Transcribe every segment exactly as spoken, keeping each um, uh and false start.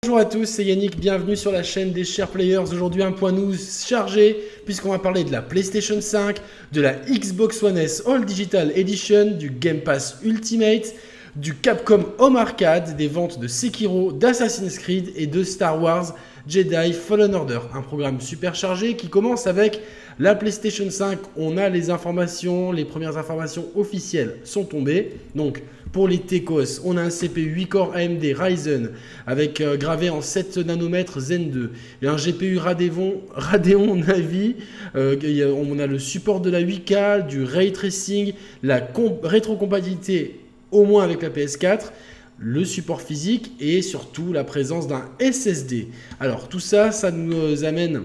Bonjour à tous, c'est Yannick, bienvenue sur la chaîne des Chers Players. Aujourd'hui un point news chargé puisqu'on va parler de la PlayStation cinq, de la Xbox One S All Digital Edition, du Game Pass Ultimate, du Capcom Home Arcade, des ventes de Sekiro, d'Assassin's Creed et de Star Wars Jedi Fallen Order. Un programme super chargé qui commence avec la PlayStation cinq. On a les informations, les premières informations officielles sont tombées. Donc pour les Tecos, on a un C P U huit corps A M D Ryzen avec euh, gravé en sept nanomètres Zen deux et un G P U Radeon, Radeon Navi. Euh, on a le support de la huit K, du ray tracing, la rétrocompatibilité au moins avec la P S quatre, le support physique et surtout la présence d'un S S D. Alors tout ça, ça nous amène,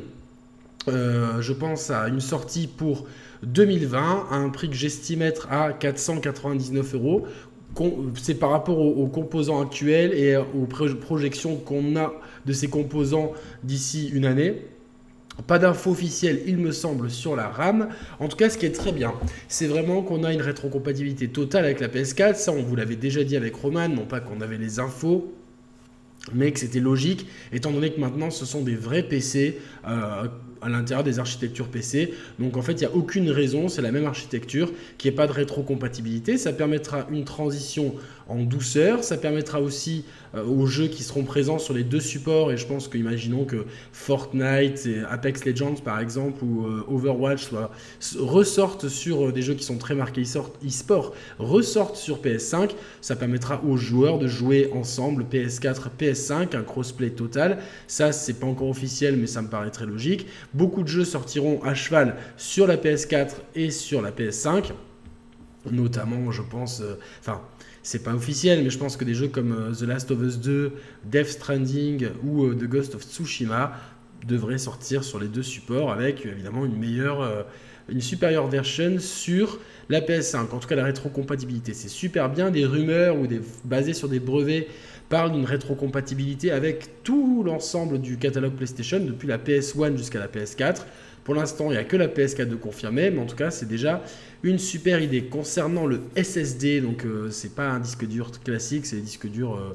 euh, je pense, à une sortie pour deux mille vingt à un prix que j'estime être à quatre cent quatre-vingt-dix-neuf euros. C'est par rapport aux, aux composants actuels et aux projections qu'on a de ces composants d'ici une année. Pas d'infos officielles, il me semble, sur la RAM. En tout cas, ce qui est très bien, c'est vraiment qu'on a une rétrocompatibilité totale avec la P S quatre. Ça, on vous l'avait déjà dit avec Roman, non pas qu'on avait les infos, mais que c'était logique, étant donné que maintenant, ce sont des vrais P C euh, à l'intérieur des architectures P C. Donc, en fait, il n'y a aucune raison, c'est la même architecture, qu'il n'y ait pas de rétrocompatibilité. Ça permettra une transition en douceur. Ça permettra aussi euh, aux jeux qui seront présents sur les deux supports. Et je pense que, imaginons que Fortnite et Apex Legends, par exemple, ou euh, Overwatch soient, ressortent sur euh, des jeux qui sont très marqués e-sport, ressortent sur P S cinq. Ça permettra aux joueurs de jouer ensemble P S quatre, P S cinq, un crossplay total. Ça, c'est pas encore officiel, mais ça me paraît très logique. Beaucoup de jeux sortiront à cheval sur la P S quatre et sur la P S cinq. Notamment, je pense... Euh, enfin... C'est pas officiel, mais je pense que des jeux comme euh, The Last of Us deux, Death Stranding ou euh, The Ghost of Tsushima devraient sortir sur les deux supports avec évidemment une meilleure, euh, une supérieure version sur la P S cinq. En tout cas, la rétrocompatibilité, c'est super bien. Des rumeurs ou des basées sur des brevets parlent d'une rétrocompatibilité avec tout l'ensemble du catalogue PlayStation depuis la P S un jusqu'à la P S quatre. Pour l'instant, il n'y a que la P S quatre de confirmer, mais en tout cas, c'est déjà une super idée. Concernant le S S D, donc euh, c'est pas un disque dur classique, c'est des disques durs euh,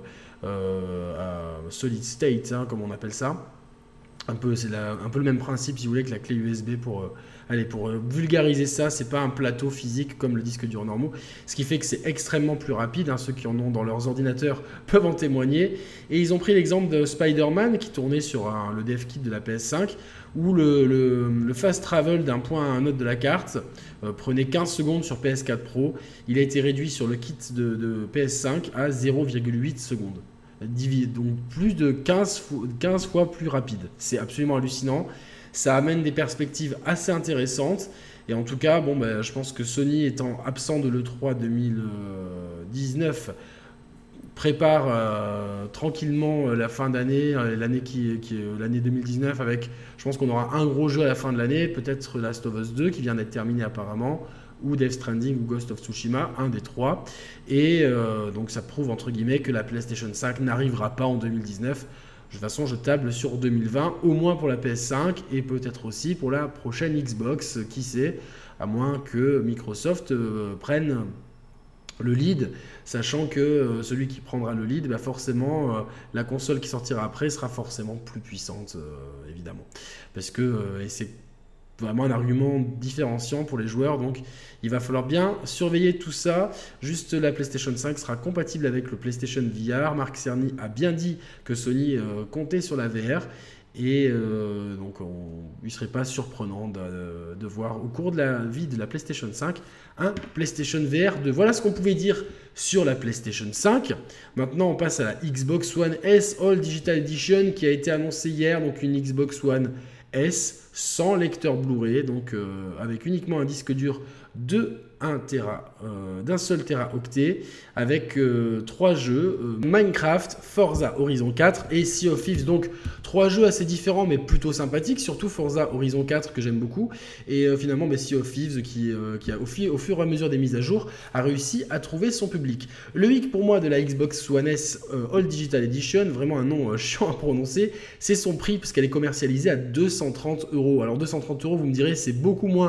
euh, à solid state, hein, comme on appelle ça. Un peu, c'est un peu le même principe, si vous voulez, que la clé U S B pour, euh, allez, pour euh, vulgariser ça. C'est pas un plateau physique comme le disque dur normaux, ce qui fait que c'est extrêmement plus rapide. Hein, ceux qui en ont dans leurs ordinateurs peuvent en témoigner. Et ils ont pris l'exemple de Spider-Man qui tournait sur un, le dev kit de la P S cinq, où le, le, le fast travel d'un point à un autre de la carte euh, prenait quinze secondes sur P S quatre Pro. Il a été réduit sur le kit de, de P S cinq à zéro virgule huit secondes. Donc plus de quinze fois plus rapide. C'est absolument hallucinant. Ça amène des perspectives assez intéressantes. Et en tout cas, bon, ben, je pense que Sony, étant absent de l'E trois deux mille dix-neuf, prépare euh, tranquillement la fin d'année, euh, l'année qui, qui est l'année deux mille dix-neuf, avec, je pense qu'on aura un gros jeu à la fin de l'année, peut-être Last of Us deux qui vient d'être terminé apparemment, ou Death Stranding ou Ghost of Tsushima, un des trois. Et euh, donc ça prouve entre guillemets que la PlayStation cinq n'arrivera pas en deux mille dix-neuf. De toute façon, je table sur deux mille vingt, au moins pour la P S cinq et peut-être aussi pour la prochaine Xbox, qui sait, à moins que Microsoft euh, prenne le lead, sachant que euh, celui qui prendra le lead, bah forcément, euh, la console qui sortira après sera forcément plus puissante, euh, évidemment. Parce que, euh, et c'est vraiment un argument différenciant pour les joueurs, donc il va falloir bien surveiller tout ça. Juste, la PlayStation cinq sera compatible avec le PlayStation V R. Marc Cerny a bien dit que Sony euh, comptait sur la V R, et euh, donc on, il ne serait pas surprenant de, de voir au cours de la vie de la PlayStation cinq un PlayStation V R deux. Voilà ce qu'on pouvait dire sur la PlayStation cinq. Maintenant, on passe à la Xbox One S All Digital Edition qui a été annoncée hier, donc une Xbox One S sans lecteur Blu-ray, donc euh, avec uniquement un disque dur de un téra, euh, d'un seul téraoctet, avec euh, trois jeux, euh, Minecraft, Forza Horizon quatre et Sea of Thieves. Donc trois jeux assez différents mais plutôt sympathiques, surtout Forza Horizon quatre que j'aime beaucoup, et euh, finalement bah, Sea of Thieves qui, euh, qui a, au, fi au fur et à mesure des mises à jour, a réussi à trouver son public. Le hic pour moi de la Xbox One S euh, All Digital Edition, vraiment un nom euh, chiant à prononcer, c'est son prix, parce qu'elle est commercialisée à deux cent trente euros. Alors deux cent trente euros, vous me direz, c'est beaucoup moins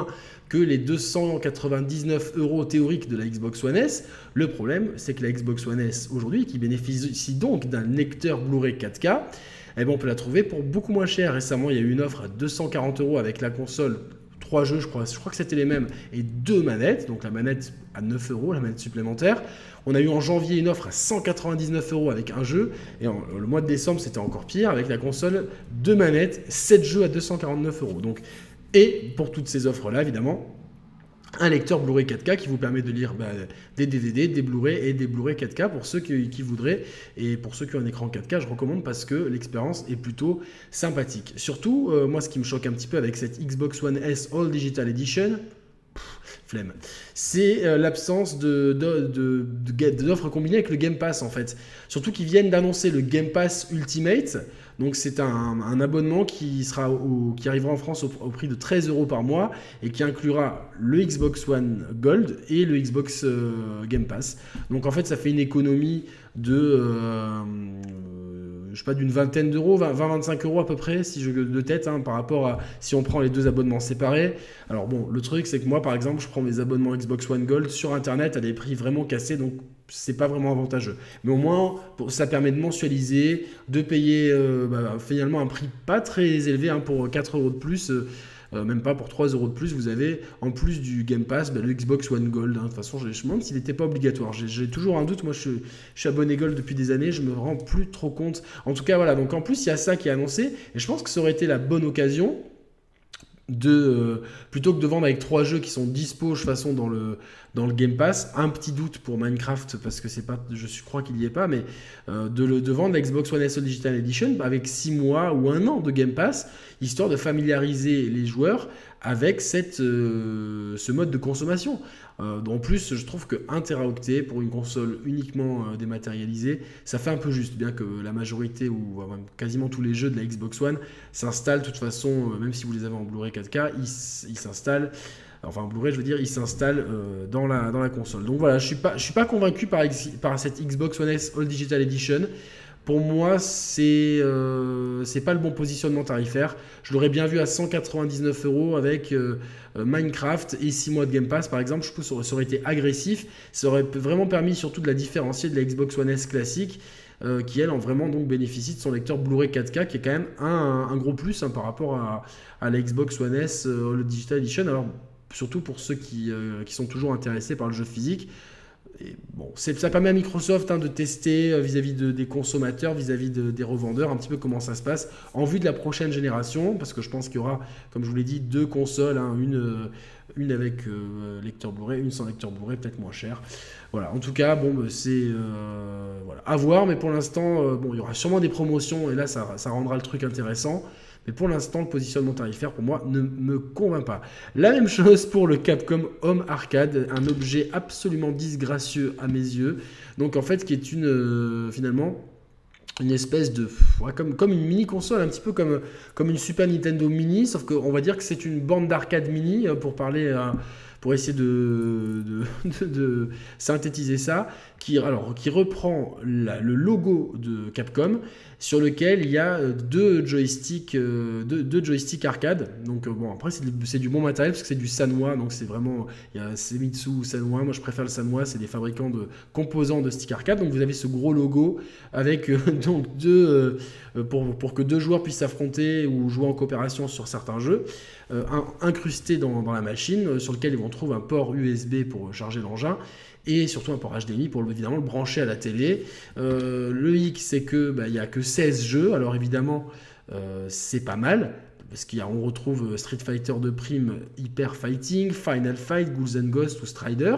que les deux cent quatre-vingt-dix-neuf euros théoriques de la Xbox One S. Le problème, c'est que la Xbox One S aujourd'hui, qui bénéficie donc d'un lecteur Blu-ray quatre K, eh ben, on peut la trouver pour beaucoup moins cher. Récemment, il y a eu une offre à deux cent quarante euros avec la console, trois jeux, je crois, je crois que c'était les mêmes, et deux manettes, donc la manette à neuf euros, la manette supplémentaire. On a eu en janvier une offre à cent quatre-vingt-dix-neuf euros avec un jeu, et en, le mois de décembre, c'était encore pire, avec la console, deux manettes, sept jeux à deux cent quarante-neuf euros. Donc, et pour toutes ces offres-là, évidemment, un lecteur Blu-ray quatre K qui vous permet de lire bah, des D V D, des Blu-ray et des Blu-ray quatre K pour ceux qui, qui voudraient. Et pour ceux qui ont un écran quatre K, je recommande parce que l'expérience est plutôt sympathique. Surtout, euh, moi, ce qui me choque un petit peu avec cette Xbox One S All Digital Edition, pff, flemme, c'est euh, l'absence de, de, de, de, d'offres combinées avec le Game Pass, en fait. Surtout qu'ils viennent d'annoncer le Game Pass Ultimate. Donc c'est un, un abonnement qui, sera au, qui arrivera en France au, au prix de treize euros par mois et qui inclura le Xbox One Gold et le Xbox euh, Game Pass. Donc en fait ça fait une économie de, euh, je sais pas, d'une vingtaine d'euros, vingt à vingt-cinq euros à peu près, si je de tête, hein, par rapport à si on prend les deux abonnements séparés. Alors bon, le truc c'est que moi par exemple je prends mes abonnements Xbox One Gold sur internet à des prix vraiment cassés, donc c'est pas vraiment avantageux. Mais au moins, ça permet de mensualiser, de payer euh, bah, finalement un prix pas très élevé, hein, pour quatre euros de plus, euh, euh, même pas pour trois euros de plus, vous avez en plus du Game Pass bah, le Xbox One Gold. Hein. De toute façon, je me demande s'il n'était pas obligatoire. J'ai, j'ai toujours un doute, moi je suis, je suis abonné Gold depuis des années, je me rends plus trop compte. En tout cas, voilà, donc en plus il y a ça qui est annoncé, et je pense que ça aurait été la bonne occasion de euh, plutôt que de vendre avec trois jeux qui sont dispo de toute façon dans le dans le Game Pass, un petit doute pour Minecraft parce que c'est pas, je crois qu'il y est pas, mais euh, de, le, de vendre la Xbox One S All Digital Edition avec six mois ou un an de Game Pass, histoire de familiariser les joueurs avec cette, euh, ce mode de consommation. Euh, en plus, je trouve que un téraoctet pour une console uniquement euh, dématérialisée, ça fait un peu juste, bien que la majorité ou euh, même quasiment tous les jeux de la Xbox One s'installent de toute façon, euh, même si vous les avez en Blu-ray quatre K, ils, ils s'installent. Enfin, en Blu-ray, je veux dire, il s'installe euh, dans, la, dans la console. Donc voilà, je ne suis pas, je suis pas convaincu par, par cette Xbox One S All Digital Edition. Pour moi, c'est euh, c'est pas le bon positionnement tarifaire. Je l'aurais bien vu à cent quatre-vingt-dix-neuf euros avec euh, Minecraft et six mois de Game Pass, par exemple. Je trouve que ça aurait été agressif. Ça aurait vraiment permis surtout de la différencier de la Xbox One S classique, euh, qui elle en vraiment donc bénéficie de son lecteur Blu-ray quatre K, qui est quand même un, un gros plus, hein, par rapport à, à la Xbox One S euh, All Digital Edition. Alors, surtout pour ceux qui, euh, qui sont toujours intéressés par le jeu physique. Et bon, ça permet à Microsoft, hein, de tester euh, vis-à-vis de, des consommateurs, vis-à-vis de, des revendeurs, un petit peu comment ça se passe en vue de la prochaine génération, parce que je pense qu'il y aura, comme je vous l'ai dit, deux consoles, hein, une, euh, une avec euh, lecteur Blu-ray, une sans lecteur Blu-ray, peut-être moins cher. Voilà, en tout cas, bon, bah, c'est euh, voilà, à voir, mais pour l'instant, euh, bon, il y aura sûrement des promotions, et là, ça, ça rendra le truc intéressant. Mais pour l'instant, le positionnement tarifaire, pour moi, ne me convainc pas. La même chose pour le Capcom Home Arcade, un objet absolument disgracieux à mes yeux. Donc, en fait, qui est une, euh, finalement, une espèce de... Ouais, comme, comme une mini-console, un petit peu comme, comme une Super Nintendo Mini, sauf qu'on va dire que c'est une bande d'arcade mini, pour parler... Euh, pour essayer de, de, de, de synthétiser ça, qui, alors, qui reprend la, le logo de Capcom, sur lequel il y a deux joysticks, euh, deux, deux joysticks arcade. Donc euh, bon, après c'est du, c'est du bon matériel parce que c'est du Sanwa, donc c'est vraiment, il y a Semitsu ou Sanwa. Moi je préfère le Sanwa, c'est des fabricants de composants de stick arcade. Donc vous avez ce gros logo avec euh, donc deux euh, pour, pour que deux joueurs puissent s'affronter ou jouer en coopération sur certains jeux, euh, un, incrusté dans, dans la machine, euh, sur lequel on trouve un port U S B pour charger l'engin. Et surtout un port H D M I pour évidemment le brancher à la télé. Euh, le hic, c'est que bah, il n'y a que seize jeux. Alors évidemment, euh, c'est pas mal. Parce qu'on retrouve Street Fighter deux Prime, Hyper Fighting, Final Fight, Ghouls and Ghosts ou Strider.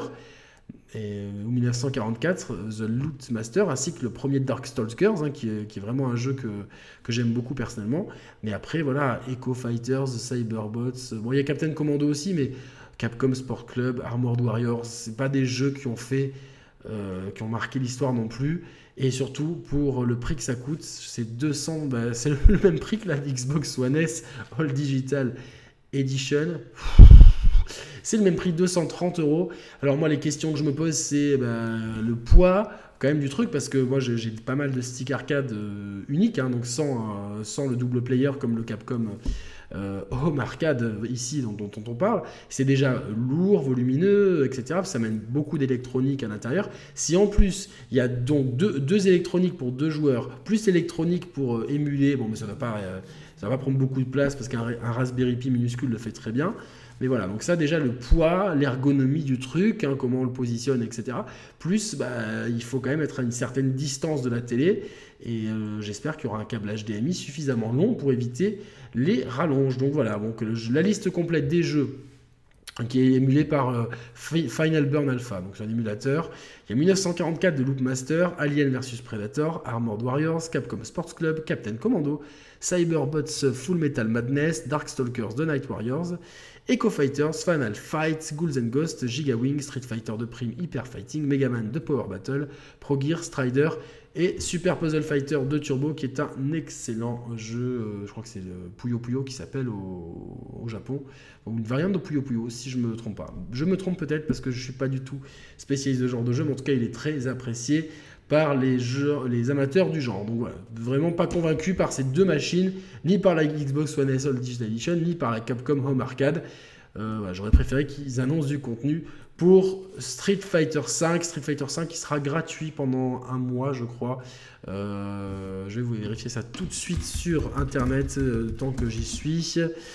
Et en mille neuf cent quarante-quatre, The Loot Master, ainsi que le premier Darkstalkers, hein, qui, est, qui est vraiment un jeu que, que j'aime beaucoup personnellement. Mais après, voilà, Echo Fighters, Cyberbots. Bon, il y a Captain Commando aussi, mais Capcom Sport Club, Armored Warriors, c'est pas des jeux qui ont fait, euh, qui ont marqué l'histoire non plus. Et surtout, pour le prix que ça coûte, c'est deux cents, bah, c'est le même prix que la Xbox One S All Digital Edition. C'est le même prix, deux cent trente euros. Alors moi, les questions que je me pose, c'est bah, le poids quand même du truc, parce que moi, j'ai, j'ai pas mal de sticks arcade euh, uniques, hein, donc sans, euh, sans le double player comme le Capcom euh, home arcade ici dont, dont on parle, c'est déjà lourd, volumineux, et cetera. Ça mène beaucoup d'électronique à l'intérieur. Si en plus il y a donc deux, deux électroniques pour deux joueurs, plus électronique pour euh, émuler, bon mais ça va pas, euh, ça va pas prendre beaucoup de place parce qu'un un Raspberry Pi minuscule le fait très bien. Mais voilà, donc ça déjà le poids, l'ergonomie du truc, hein, comment on le positionne, et cetera. Plus, bah, il faut quand même être à une certaine distance de la télé. Et euh, j'espère qu'il y aura un câble H D M I suffisamment long pour éviter les rallonges. Donc voilà, donc le, la liste complète des jeux qui est émulé par euh, Final Burn Alpha, donc c'est un émulateur. Il y a mille neuf cent quarante-quatre de Loopmaster, Alien versus Predator, Armored Warriors, Capcom Sports Club, Captain Commando, Cyberbots Full Metal Madness, Darkstalkers The Night Warriors, Echo Fighters, Final Fight, Ghouls and Ghosts, Giga Wing, Street Fighter deux Prime Hyper Fighting, Mega Man The Power Battle, Pro Gear, Strider et Super Puzzle Fighter deux Turbo qui est un excellent jeu, euh, je crois que c'est le Puyo Puyo qui s'appelle au, au Japon, ou une variante de Puyo Puyo si je me trompe pas. Je me trompe peut-être parce que je suis pas du tout spécialiste de ce genre de jeu, mais en tout cas il est très apprécié par les, jeux, les amateurs du genre. Donc voilà, vraiment pas convaincu par ces deux machines, ni par la Xbox One S All Digital Edition, ni par la Capcom Home Arcade. Euh, voilà, j'aurais préféré qu'ils annoncent du contenu pour Street Fighter cinq. Street Fighter cinq qui sera gratuit pendant un mois, je crois. Euh, je vais vous vérifier ça tout de suite sur internet euh, tant que j'y suis.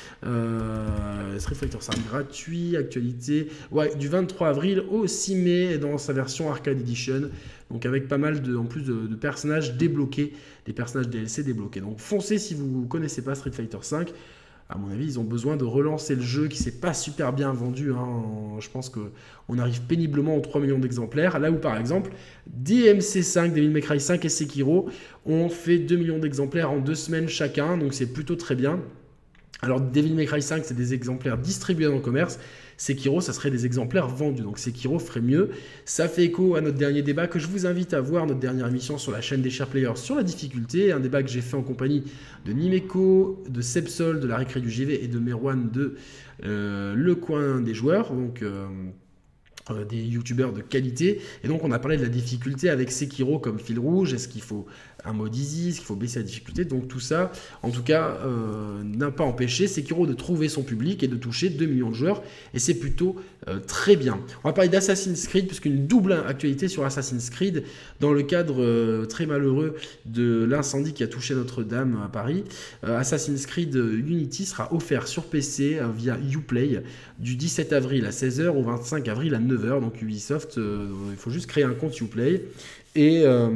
Euh, Street Fighter cinq gratuit, actualité. Ouais, du vingt-trois avril au six mai dans sa version Arcade Edition. Donc avec pas mal de, en plus de, de personnages débloqués, des personnages D L C débloqués. Donc foncez si vous ne connaissez pas Street Fighter cinq. À mon avis, ils ont besoin de relancer le jeu qui ne s'est pas super bien vendu. Hein. Je pense qu'on arrive péniblement aux trois millions d'exemplaires. Là où, par exemple, D M C cinq, Devil May Cry cinq et Sekiro ont fait deux millions d'exemplaires en deux semaines chacun. Donc c'est plutôt très bien. Alors, Devil May Cry cinq, c'est des exemplaires distribués dans le commerce. Sekiro, ça serait des exemplaires vendus. Donc Sekiro ferait mieux. Ça fait écho à notre dernier débat que je vous invite à voir, notre dernière émission sur la chaîne des Chers Players sur la difficulté. Un débat que j'ai fait en compagnie de Nimeco, de Sepsol, de la Récré du J V et de Merwan de euh, Le Coin des Joueurs. Donc... Euh, Euh, des youtubeurs de qualité, et donc on a parlé de la difficulté avec Sekiro comme fil rouge. Est-ce qu'il faut un mode easy, est-ce qu'il faut baisser la difficulté? Donc tout ça, en tout cas, euh, n'a pas empêché Sekiro de trouver son public et de toucher deux millions de joueurs, et c'est plutôt euh, très bien. On va parler d'Assassin's Creed, puisqu'une double actualité sur Assassin's Creed, dans le cadre euh, très malheureux de l'incendie qui a touché Notre-Dame à Paris. euh, Assassin's Creed Unity sera offert sur P C euh, via Uplay du dix-sept avril à seize heures au vingt-cinq avril à neuf heures. Donc Ubisoft, euh, il faut juste créer un compte Uplay et, euh,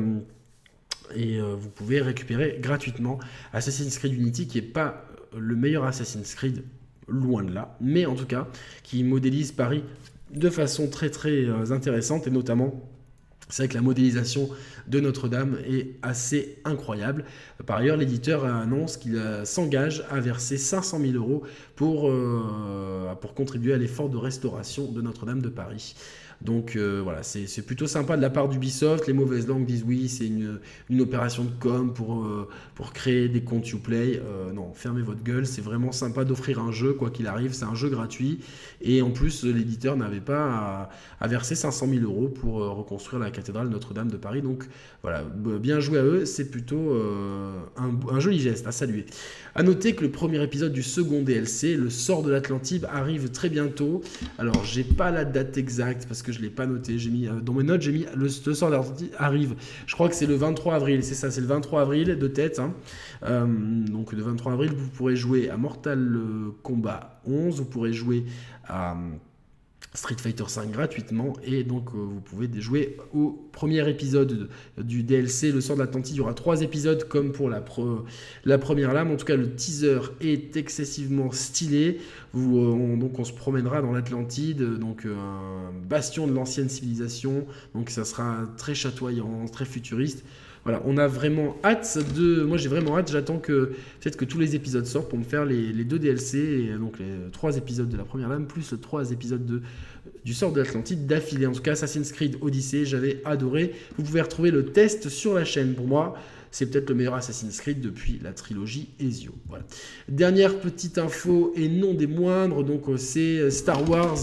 et euh, vous pouvez récupérer gratuitement Assassin's Creed Unity, qui n'est pas le meilleur Assassin's Creed, loin de là, mais en tout cas qui modélise Paris de façon très très euh, intéressante, et notamment c'est vrai que la modélisation de Notre-Dame est assez incroyable. Par ailleurs, l'éditeur annonce qu'il euh, s'engage à verser cinq cent mille euros pour, euh, pour contribuer à l'effort de restauration de Notre-Dame de Paris. Donc euh, voilà, c'est plutôt sympa de la part d'Ubisoft. Les mauvaises langues disent oui, c'est une, une opération de com pour, euh, pour créer des comptes Uplay. Euh, non, fermez votre gueule, c'est vraiment sympa d'offrir un jeu, quoi qu'il arrive, c'est un jeu gratuit. Et en plus, l'éditeur n'avait pas à, à verser cinq cent mille euros pour euh, reconstruire la cathédrale Notre-Dame de Paris. Donc voilà, bien joué à eux, c'est plutôt euh, un, un joli geste à saluer. A noter que le premier épisode du second D L C, le sort de l'Atlantide, arrive très bientôt. Alors, j'ai pas la date exacte parce que je l'ai pas noté. J'ai mis euh, dans mes notes, j'ai mis le, le sort de l'Atlantide arrive. Je crois que c'est le vingt-trois avril. C'est ça, c'est le vingt-trois avril de tête. Hein. Euh, donc le vingt-trois avril, vous pourrez jouer à Mortal Kombat onze, vous pourrez jouer à Street Fighter cinq gratuitement, et donc euh, vous pouvez jouer au premier épisode de, du D L C, le sort de l'Atlantide. Il y aura trois épisodes comme pour la, pre, la première lame. En tout cas, le teaser est excessivement stylé. Vous, euh, on, donc on se promènera dans l'Atlantide, donc euh, un bastion de l'ancienne civilisation. Donc ça sera très chatoyant, très futuriste. Voilà, on a vraiment hâte de... Moi, j'ai vraiment hâte. J'attends que peut-être que tous les épisodes sortent pour me faire les, les deux D L C, et donc les trois épisodes de la première lame, plus les trois épisodes de, du sort de l'Atlantide d'affilée. En tout cas, Assassin's Creed Odyssey, j'avais adoré. Vous pouvez retrouver le test sur la chaîne. Pour moi, c'est peut-être le meilleur Assassin's Creed depuis la trilogie Ezio. Voilà. Dernière petite info, et non des moindres, donc c'est Star Wars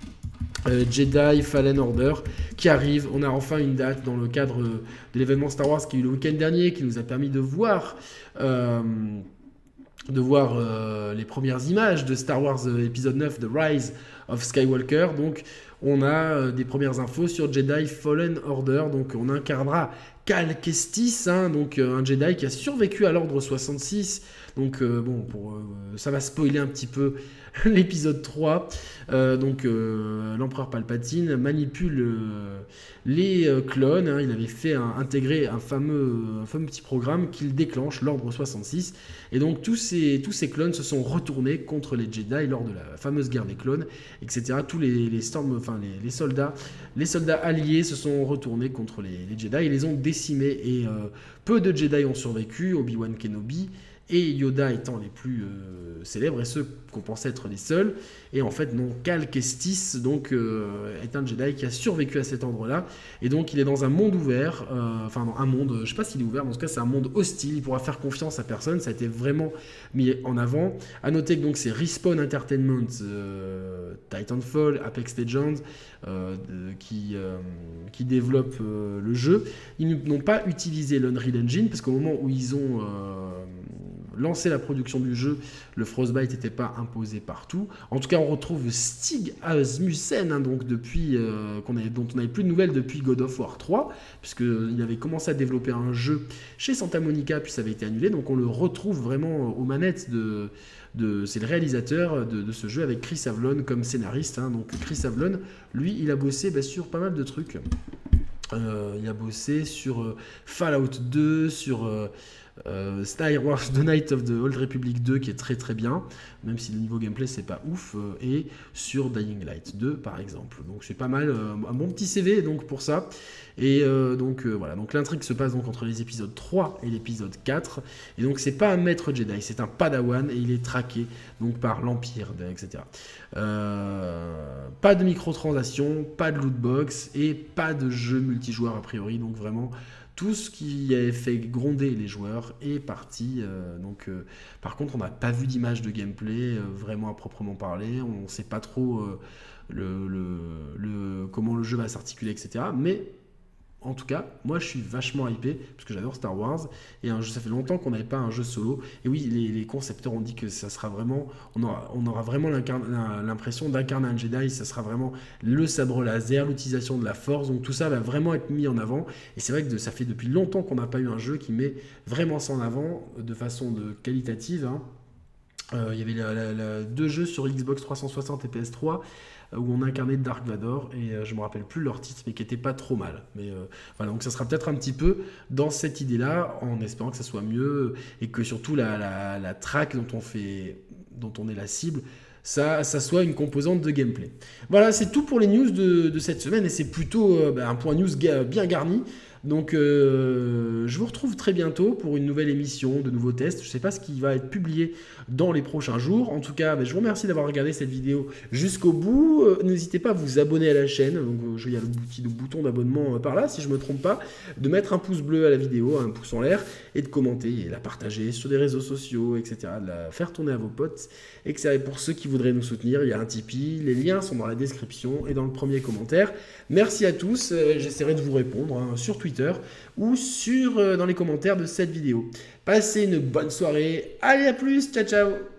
Euh, Jedi Fallen Order qui arrive. On a enfin une date dans le cadre de l'événement Star Wars qui a eu le week-end dernier, qui nous a permis de voir euh, de voir euh, les premières images de Star Wars euh, épisode neuf, The Rise of Skywalker. Donc on a euh, des premières infos sur Jedi Fallen Order. Donc on incarnera Cal Kestis, hein, donc euh, un Jedi qui a survécu à l'ordre soixante-six. Donc euh, bon, pour, euh, ça va spoiler un petit peu l'épisode trois. Euh, donc euh, l'empereur Palpatine manipule euh, les euh, clones. Hein. Il avait fait un, intégrer un fameux, un fameux petit programme qu'il déclenche l'ordre soixante-six. Et donc tous ces, tous ces clones se sont retournés contre les Jedi lors de la fameuse guerre des clones, et cetera. Tous les, les, storm, enfin, les, les, soldats, les soldats alliés se sont retournés contre les, les Jedi et les ont décimés. Et euh, peu de Jedi ont survécu, Obi-Wan Kenobi et Yoda étant les plus euh, célèbres et ceux qu'on pensait être les seuls. Et en fait, non, Cal Kestis donc, euh, est un Jedi qui a survécu à cet endroit-là. Et donc, il est dans un monde ouvert, euh, enfin, dans un monde, je ne sais pas s'il est ouvert, mais en tout cas, c'est un monde hostile. Il pourra faire confiance à personne. Ça a été vraiment mis en avant. À noter que donc, c'est Respawn Entertainment, euh, Titanfall, Apex Legends, euh, de, qui, euh, qui développent euh, le jeu. Ils n'ont pas utilisé l'Unreal Engine, parce qu'au moment où ils ont... Euh, lancer la production du jeu, le Frostbite n'était pas imposé partout. En tout cas, on retrouve Stig Asmussen, hein, donc depuis, euh, qu'on avait, dont on n'avait plus de nouvelles depuis God of War trois, puisqu'il avait commencé à développer un jeu chez Santa Monica, puis ça avait été annulé. Donc on le retrouve vraiment aux manettes de... de c'est le réalisateur de, de ce jeu avec Chris Avlon comme scénariste. Hein. Donc Chris Avlon, lui, il a bossé bah, sur pas mal de trucs. Euh, il a bossé sur euh, Fallout deux, sur... Euh, Euh, Star Wars The Night of the Old Republic deux qui est très très bien, même si le niveau gameplay c'est pas ouf, euh, et sur Dying Light deux par exemple. Donc c'est pas mal, euh, un bon petit C V donc pour ça. Et euh, donc euh, voilà, donc l'intrigue se passe donc entre les épisodes trois et l'épisode quatre. Et donc c'est pas un maître Jedi, c'est un Padawan et il est traqué donc par l'Empire, et cetera. Euh, pas de microtransactions, pas de lootbox et pas de jeu multijoueur a priori, donc vraiment tout ce qui avait fait gronder les joueurs est parti. Euh, donc, euh, par contre, on n'a pas vu d'image de gameplay euh, vraiment à proprement parler. On ne sait pas trop euh, le, le, le, comment le jeu va s'articuler, et cetera. Mais en tout cas, moi je suis vachement hypé parce que j'adore Star Wars et un jeu, ça fait longtemps qu'on n'avait pas un jeu solo. Et oui, les, les concepteurs ont dit que ça sera vraiment, on aura, on aura vraiment l'impression d'incarner un Jedi. Ça sera vraiment le sabre laser, l'utilisation de la Force. Donc tout ça va vraiment être mis en avant. Et c'est vrai que de, ça fait depuis longtemps qu'on n'a pas eu un jeu qui met vraiment ça en avant de façon de qualitative. Hein. Euh, il y avait la, la, la, deux jeux sur Xbox trois cent soixante et P S trois euh, où on incarnait Dark Vador et euh, je me rappelle plus leur titre mais qui était pas trop mal. Mais euh, voilà, donc ça sera peut-être un petit peu dans cette idée-là, en espérant que ça soit mieux et que surtout la, la, la track dont on fait, dont on est la cible, ça, ça soit une composante de gameplay. Voilà, c'est tout pour les news de, de cette semaine et c'est plutôt euh, bah, un point news ga- bien garni. Donc euh, je vous retrouve très bientôt pour une nouvelle émission, de nouveaux tests. Je ne sais pas ce qui va être publié dans les prochains jours. En tout cas, bah, je vous remercie d'avoir regardé cette vidéo jusqu'au bout. Euh, n'hésitez pas à vous abonner à la chaîne. Donc, euh, il y a le petit bouton d'abonnement euh, par là, si je ne me trompe pas. De mettre un pouce bleu à la vidéo, un pouce en l'air, et de commenter et la partager sur les réseaux sociaux, et cetera. De la faire tourner à vos potes, et cetera. Et pour ceux qui voudraient nous soutenir, il y a un Tipeee. Les liens sont dans la description et dans le premier commentaire. Merci à tous. Euh, J'essaierai de vous répondre hein, sur Twitter ou sur, euh, dans les commentaires de cette vidéo. Passez une bonne soirée. Allez, à plus. Ciao, ciao.